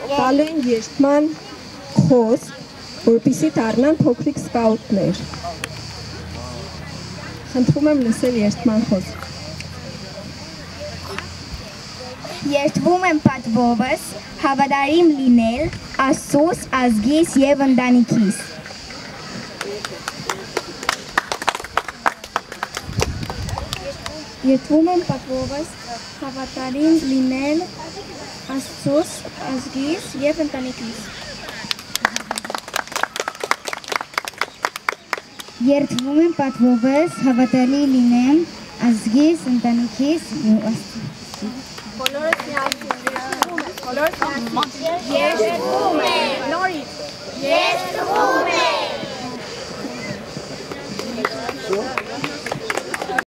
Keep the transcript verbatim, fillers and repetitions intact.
Տալու են երթման խոսք, որպեսզի դառնան փոքրիկ սկաուտներ։ Խնդրում եմ լսել երթման խոսք։ Երթվում եմ պատվովս, հավատարիմ լինել Աստծուս, ազգիս և ընտանիքիս։ Երթվում եմ պատվովս, հավատարիմ լինել Աստծուս, ազգիս և ընտանիքիս։ Երթվում եմ պատվովս, հավատարիմ լինեմ ազգիս, ընտանիքիս և Աստծուս։ Բոլորս միասին երթվում ենք։ Նորից երթվում ենք։